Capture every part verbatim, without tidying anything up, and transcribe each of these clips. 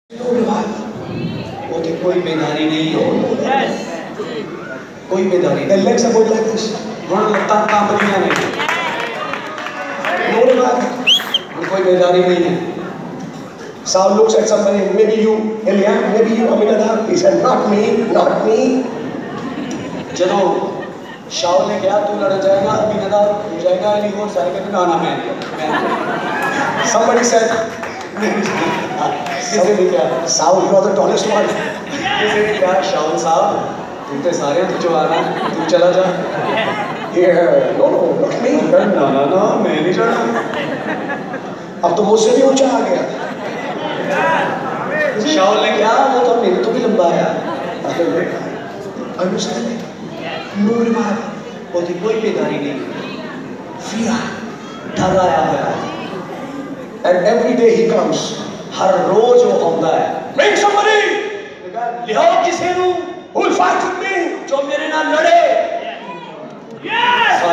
वो तो कोई बेदारी नहीं है, कोई बेदारी नहीं। Legs are going like this. वहाँ लगता काम बढ़िया नहीं। No बात, कोई बेदारी नहीं है। Saul looks at somebody, maybe you, Eliab, maybe you, Aminadab. He said, not me, not me. चलो शाऊल ने कहा तू लड़ जाएगा, अमीनादाब हो जाएगा, एलीहूर सारे कहते ना ना मैं somebody said किसी ने क्या Saul you are the tallest one किसी ने क्या शाऊल साहब तुम तो सारे तो जो आना तू चला जा yeah no no not me ना ना ना मैं नहीं जाना अब तो मुझसे भी ऊंचा आ गया शाऊल ने कहा वो तो मेरे तो भी लंबा है understand no revival वो तो कोई बेदारी नहीं फिर डर आया है and every day he comes हर रोज वो आता है bring somebody लिहाओ किसी नू who will fight with me जो मेरे नाल लड़े yes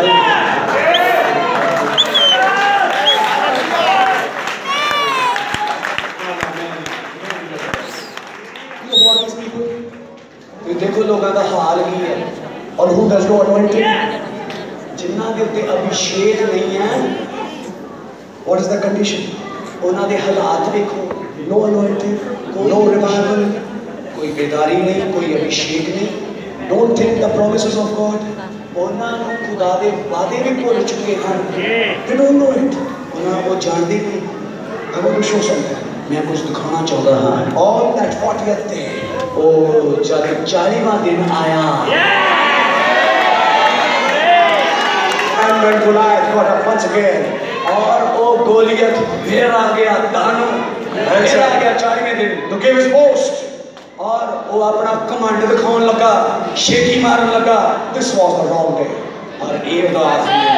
you देखो लोगों का हाल की है और who does no anointing जिन्ना के उत्ते अभिषेक नहीं है what is the condition उन्हां दे हालात देखो no anointing no revival कोई बेदारी नहीं कोई अभिषेक नहीं don't think the promises of God उन्हां नु खुदा दे वादे भी भूल चुके हैं they don't know it उन्हां वो जानते नहीं I want to show something मैं कुछ दिखाना चाहता हूं on that fortieth day ओ जब चालीसवां दिन आया and when Goliath got up once again और वो गोलियत फिर आ गया दानों फिर आ गया चालीसवें दिन to give his boast और वो अपना कमांड दिखाने लगा शेखी मारने लगा this was the wrong day और ये तो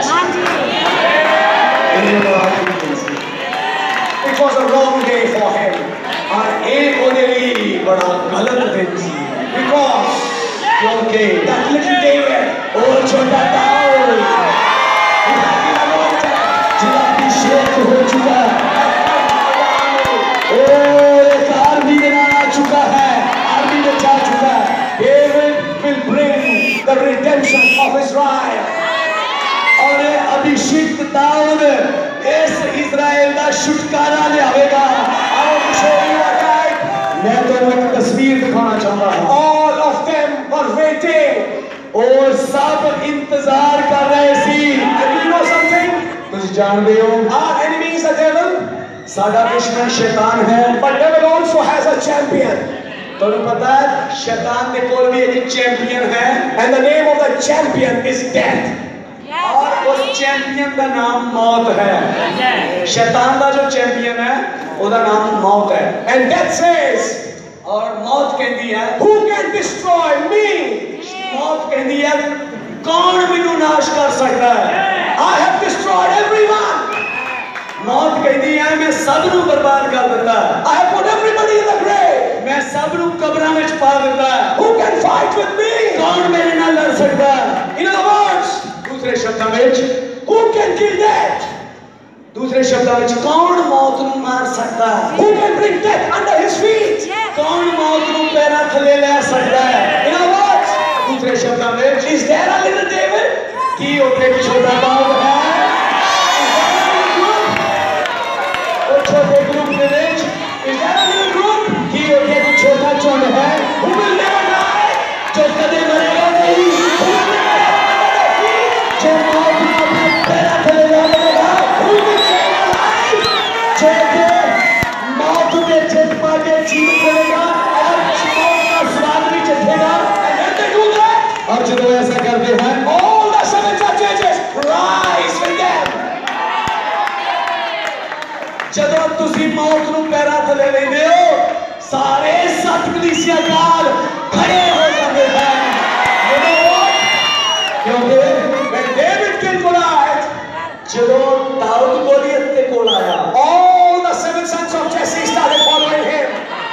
it was a wrong day for him और एक होने लिए बड़ा गलत दिन थी because क्योंकि that little David वो छोटा दाऊद जिला अभिषेक हो चुका और एक आर्मी बनाना चुका है आर्मी में जा चुका है David will bring the redemption of Israel और अभिषेक दाऊद इस इज़राइल का छुटकारा लाएगा मैं तुम्हें एक तस्वीर दिखाना चाहता हूँ all of them were waiting और सब इंतजार कर रहे थे and you know something तुझ जानते हो our enemy is the devil साडा दुश्मन शैतान है but devil also has a champion तुम्हें पता है शैतान के कोल भी एक चैंपियन है and the name of the champion is death और उस चैंपियन का नाम मौत है शैतान का जो चैंपियन है उसका नाम मौत है and death says और मौत कहती है who can destroy me मौत कहती है कौन मेनू नाश कर सकता है I have destroyed everyone मौत कहती है मैं सब नू बर्बाद कर देता है I have put everybody in the grave मैं सब नू कब्रां में पा देता है who can fight with me कौन मेरे नाल लड़ सकता है in other words दूसरे शब्दों में who can kill death दूसरे शब्दों में कौन मौत नू मार सकता है who can bring death under his feet कौन मौत नू पैरां थले ले सकता है in other words दूसरे शब्दों में is there a little David की ओटे छोटा दाऊद है और छोटे ग्रुप में is there a little group की ओटे छोटा चोट है who will never die जो कदे मरेगा नहीं who will never die जो मौत नू अपने पैरां थले ले लेगा who will stay alive जो मौत में जित पाके जीत लेगा और मौत का स्वाद भी चखेगा and when they do that और जब ऐसा करते हैं all the seven judges rise with them ਜਦੋਂ ਤੁਸੀਂ ਮੌਤ ਨੂੰ ਪੈਰਾਂ ਥੱਲੇ ਲੈਂਦੇ ਹੋ ਸਾਰੇ ਸੱਤ ਕਲੀਸਿਆ ਕਾਲ ਖੜੇ ਹੋ ਜਾਂਦੇ ਹਨ ਕਿਉਂਕਿ when David killed Goliath ਜਦੋਂ ਦਾਊਦ ਗੋਲੀਅਤ ਦੇ ਕੋਲ ਆਇਆ all the seven sons of Jesse started following him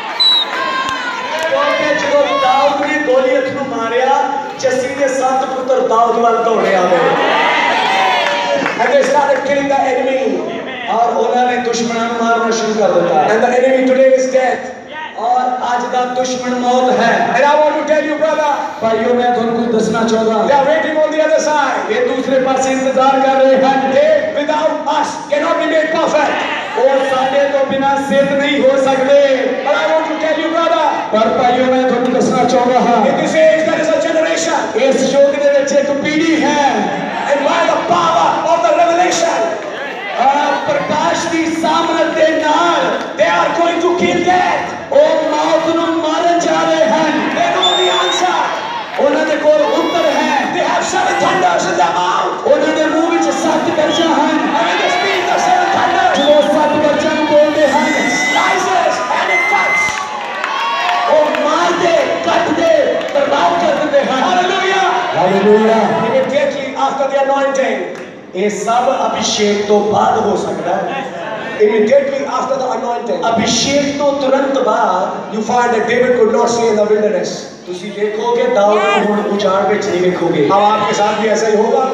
ਕਿਉਂਕਿ ਜਦੋਂ ਦਾਊਦ ਨੇ ਗੋਲੀਅਤ ਨੂੰ ਮਾਰਿਆ ਜੱਸੀ ਦੇ ਸੱਤ ਪੁੱਤਰ ਦਾਊਦ ਵੱਲ ਦੌੜੇ ਆ ਗਏ and they started killing the enemy और उन्होंने दुश्मनों को मारना शुरू कर दिया and the enemy today is death और आज का दुश्मन मौत है। And I want to tell you, brother, भाइयों मैं तुमको दसना चाहता they are waiting on the other side. ये दूसरे पास इंतजार कर रहे हैं। They without us cannot be made perfect. और साढ़े तो बिना सिद्ध नहीं हो सकते। But I want to tell you, brother, पर भाइयों मैं तुमको दसना चाहता हूँ in this age there is a generation, इस युग के विच एक पीढ़ी है and by the power of the revelation, प्रकाश की सामर्थ के नाल they are going to kill death. ओ मौत ਨੂੰ मारन जा रहे हैं। They know the answer. ਉਹਨਾਂ ਦੇ ਕੋਲ ਉੱਤਰ ਹੈ। They have seven thunders in their mouth. ਉਹਨਾਂ ਦੇ ਮੂੰਹ ਵਿੱਚ ਸੱਤ ਗਰਜਾਂ ਹਨ। And when they speak the seven thunders, ਜੋ ਸੱਤ ਗਰਜਾਂ ਨੂੰ ਬੋਲਦੇ ਹਨ, it slices and it cuts. ਉਹ ਮਾਰਦੇ, ਕੱਟਦੇ, ਬਰਬਾਦ ਕਰ ਦਿੰਦੇ ਹਨ। Hallelujah. Hallelujah. Immediately after the anointing, ਇਹ ਸਭ ਅਭਿਸ਼ੇਕ ਤੋਂ ਬਾਅਦ ਹੋ ਸਕਦਾ ਹੈ। immediately after the anointing, Abhishek ਤੋਂ ਤੁਰੰਤ ਬਾਅਦ you find that David could not see in the wilderness. ਤੁਸੀਂ ਦੇਖੋਗੇ ਦਾਊਦ ਨੂੰ ਹੁਣ ਉਜਾੜ ਵਿੱਚ ਨਹੀਂ ਵੇਖੋਗੇ। अब आपके साथ भी ऐसा ही होगा।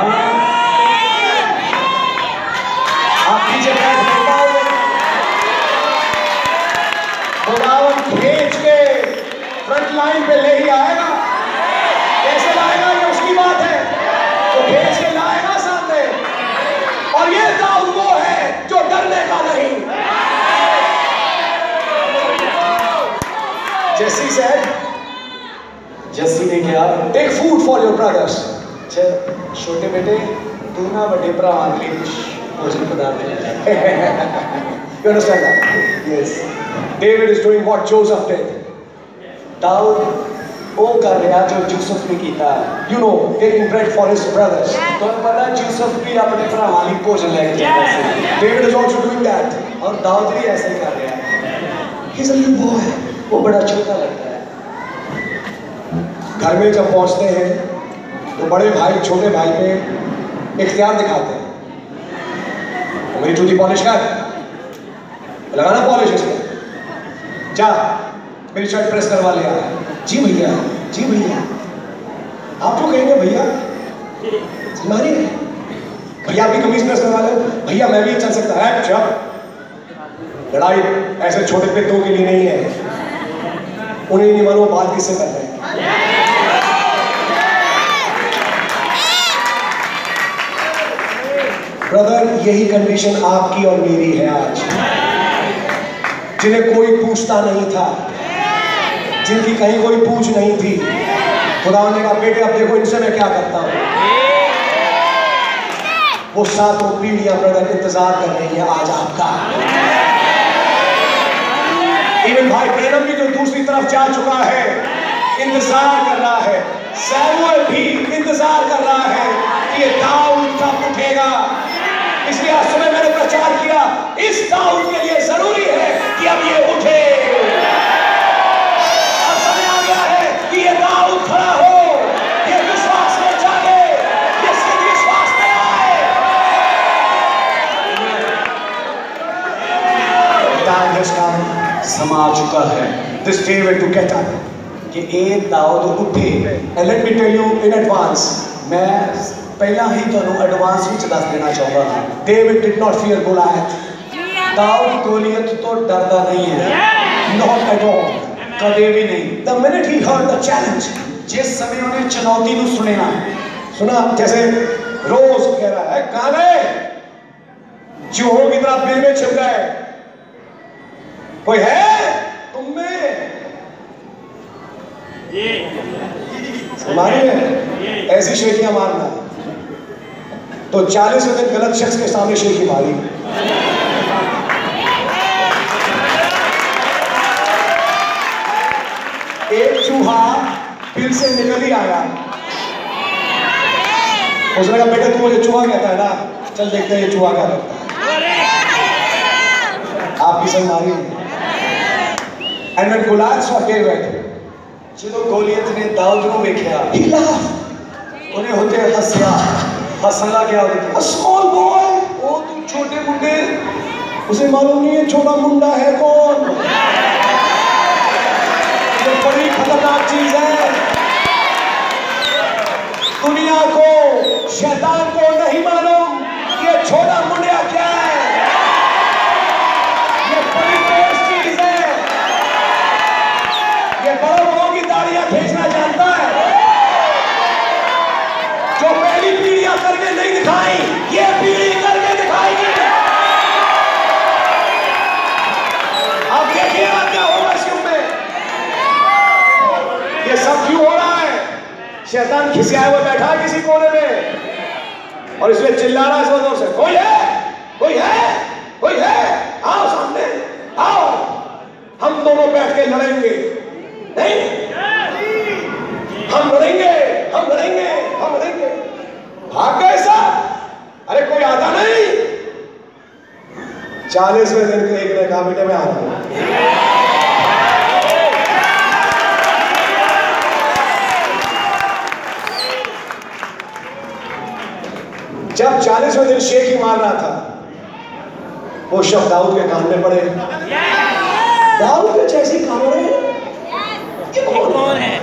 आप पीछे बैठ नहीं पाओगे। खुदावन खींच के फ्रंट लाइन पे ले ही आएगा। कैसे लाएगा ये उसकी बात है। तो खींच के लाएगा सामने। और ये दाऊद वो है जो डरने का नहीं। Jesse said, जस्सी ने कहा take food for your brothers. चल छोटे बेटे तू ना बड़े भरावां के लिए कुछ भोजन पदार्थ ले जा। You understand that? Yes. David is doing what Joseph did. Dawood वो कर रहा जो यूसुफ ने किया। You know, taking bread for his brothers. तो पता यूसुफ भी अपने भरावां लिए भोजन लेके जाता है। David is also doing that. और दाऊद भी ऐसा ही कर रहा है। He's a little boy. वो बड़ा छोटा लगता है। घर में जब पहुंचते हैं तो बड़े भाई छोटे भाई पे इख्तियार दिखाते हैं। तो मेरी जूती पॉलिश कर, लगाना पॉलिश इसमें, जा मेरी शर्ट प्रेस करवा ले आ। जी भैया, जी भैया। आप तो कहेंगे भैया मानिए, भैया आपकी कमीज प्रेस करवा ले, भैया मैं भी चल सकता है। जब लड़ाई ऐसे छोटे पितों के लिए नहीं है, उन्हें नहीं मालूम बात किससे कर रहे हैं। ब्रदर, यही कंडीशन आपकी और मेरी है आज, जिन्हें कोई पूछता नहीं था, जिनकी कहीं कोई पूछ नहीं थी। खुदा ने कहा बेटे अब देखो इनसे मैं क्या करता हूं। वो सातों पीढ़ियां ब्रदर इंतजार कर रही है आज आपका। इवन भाई ब्रैनम भी जो दूसरी तरफ जा चुका है, इंतजार कर रहा है। सैमुअल भी इंतजार कर रहा है कि ये दाऊद कब उठेगा। इसलिए आज सुबह मैंने प्रचार किया, इस दाऊद के लिए जरूरी है कि अब ये उठे। अब समय आ गया है कि ये दाऊद खड़ा हो, ये विश्वास में जागे, ये सिद्ध विश्वास में आए। Time has come. समा चुका है This David to get up. कि एक दाऊद उठे। And let me tell you in advance, मैं पहला ही ਤੁਹਾਨੂੰ ਐਡਵਾਂਸ ਵਿੱਚ ਦੱਸ ਦੇਣਾ ਚਾਹੁੰਦਾ ਹਾਂ। David did not fear Goliath. Dawood Goliath तो डरता नहीं है, Not at all. कभी भी नहीं। The minute he heard the challenge, जिस समय उन्हें चुनौती ਨੂੰ सुनेना, सुना जैसे रोज कह रहा है कहां गए, चूहों की तरह बिल में छिप गए, कोई है तुम में? हमारी में ऐसी शेखियां मारना तो चालीस दिन गलत शख्स के सामने शेखी मारी। एक चूहा बिल से निकल ही आया, उसने कहा बेटा तू मुझे चूहा कहता है ना, चल देखते हैं ये चूहा क्या करता है। आपकी सही मारी। And when Goliath saw David, ਜਦੋਂ ਗੋਲੀਅਤ ਨੇ ਦਾऊद ਨੂੰ ਵੇਖਿਆ, he laughed. ਉਹਨੇ ਉਹਦੇ ਹੱਸਿਆ, ਹੱਸਣ ਲੱਗਾ। A small boy, ਉਹ ਤੂੰ ਛੋਟੇ ਮੁੰਡੇ, उसे मालूम नहीं है छोटा मुंडा है कौन। ये बड़ी खतरनाक चीज है। दुनिया को, शैतान को नहीं मालूम ये छोटा मुंडिया क्या है। ये बड़ी तेज चीज है। शैतान खिसियाए हुए बैठा है किसी कोने में और इसलिए चिल्ला रहा है इस जोर से, कोई है, कोई है, कोई है, आओ सामने, आओ, हम दोनों बैठ के लड़ेंगे। नहीं, हम लड़ेंगे, हम लड़ेंगे, हम लड़ेंगे। भाग गए सब, अरे कोई आता नहीं। चालीसवें दिन के एक ने कहा, बेटे मैं आ रहा हूं। जब चालीसवें दिन शेख ही मार रहा था, वो शब्द दाऊद के कान में पड़े। दाऊद के जैसी कानों में ये कौन है?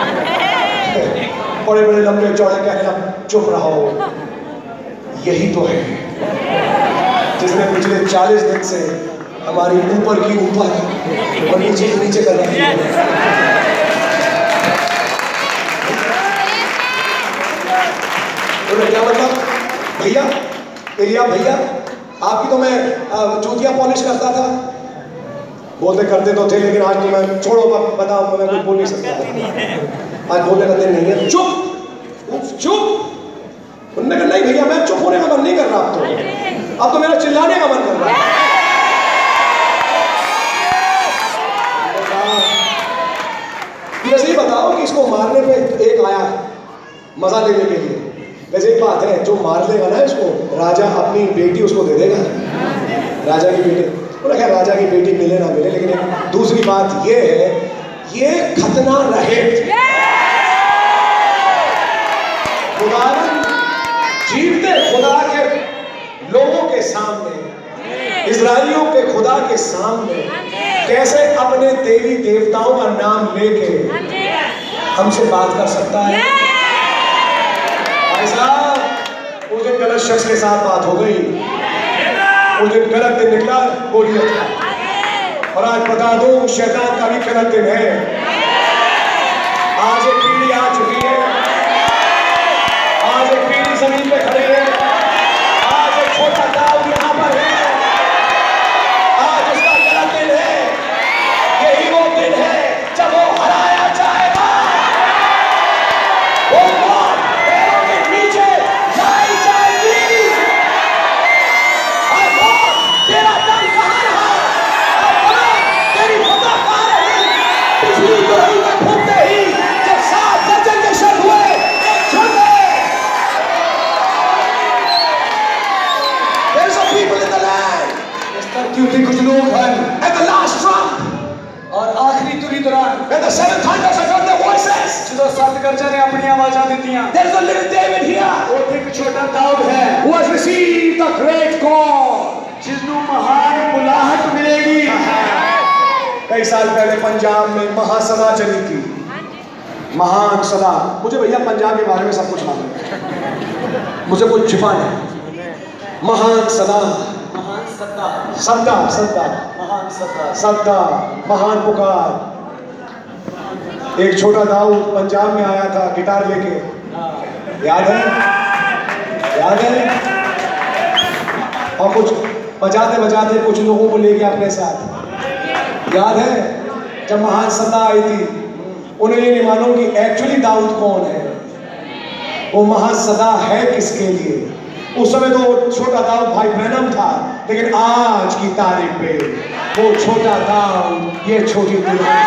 बड़े बड़े लंबे चौड़े कहने लगे, चुप रहो, यही तो है जिसने पिछले चालीस दिन से हमारी ऊपर की ऊपर और नीचे की नीचे कर रही है। तो क्या मतलब भैया, एलिया भैया, आपकी तो मैं जूतियां पॉलिश करता था। बोलते करते तो थे, लेकिन आज तो मैं, छोड़ो बताओ, मैं कुछ बोल नहीं सकता। आज बोलने का दिन नहीं है। चुप चुप। उन्होंने कहा नहीं भैया, मैं चुप होने का मन नहीं कर रहा। अब तो अब तो मेरा चिल्लाने का मन कर रहा है। वैसे ही बताओ कि इसको मारने पे एक आया मजा लेने के लिए। वैसे एक बात है, जो मार लेगा ना इसको, राजा अपनी बेटी उसको दे देगा, राजा की बेटी। बोला क्या, राजा की बेटी मिले ना मिले, लेकिन दूसरी बात ये है, ये खतना रहे। खुदा जीवते खुदा के लोगों के सामने, इजराइलियों के खुदा के सामने कैसे अपने देवी देवताओं का नाम लेके हमसे बात कर सकता है? भाई साहब, उस दिन गलत शख्स के साथ बात हो गई, उस दिन गलत दिन निकला, बोलियत का। और आज बता दूं, शैतान का भी गलत दिन है। आज एक पीढ़ी आ चुकी है, आज एक पीढ़ी जमीन पे खड़े है, आज एक छोटा दाऊद यहाँ पर है, आज उसका गलत दिन है। यही वो दिन है जब वो हराया जाएगा, वो मौत पैरों के नीचे लाई जाएगी। और मौत, तेरा दम कहाँ रहा? और मौत, तेरी फतह कहाँ रही? पिछली दुहाई में फूटते ही जब सात दर्जन के शब्द हुए, एक झुक गए। There's some people in the land. इस धरती पे कुछ लोग हैं। At the last trump, और आखिरी तुरी दौरान, when the seven thunders have heard their voices, जो सात गर्जनें ने अपनी आवाज़ें दी थीं, there's a little David here, और एक छोटा दाऊद है, who has received the great call, जिसਨੂੰ महान बुलाहट मिलेगी। कई साल पहले पंजाब में महासभा चली थी, महान सभा। मुझे भैया पंजाब के बारे में सब कुछ मालूम है, मुझे कुछ छिपा नहीं। महान सभा, महान सत्ता, सत्ता, सत्ता, महान सत्ता, सत्ता, महान पुकार। एक छोटा दाऊद पंजाब में आया था गिटार लेके, याद है? याद है? और कुछ बजाते बजाते कुछ लोगों को लेके अपने साथ, याद है? जब महान सत्ता आई थी, उन्हें ये नहीं मालूम कि एक्चुअली दाऊद कौन है, वो महान सदा है किसके लिए। उस समय तो छोटा दाऊद भाई ब्रैनम था, लेकिन आज की तारीख पे वो छोटा दाऊद, ये छोटी दुल्हन।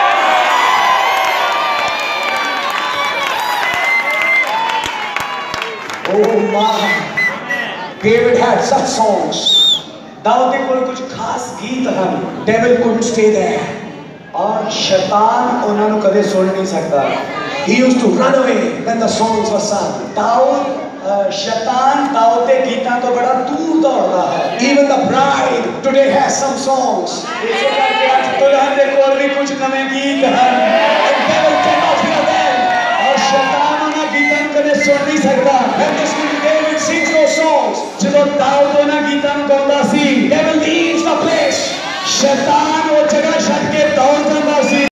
Oh my, David had such songs. Dawood के कोई कुछ खास गीत हैं। Devil couldn't stay there. और शैतान उन्हें कभी छोड़ नहीं सकता। He used to run away when the songs were sung. Dawood शैतान दाऊद के गीतों तो बड़ा दूर दौड़ रहा है। Even the bride today has some songs. इसे करके आज दुल्हन देखो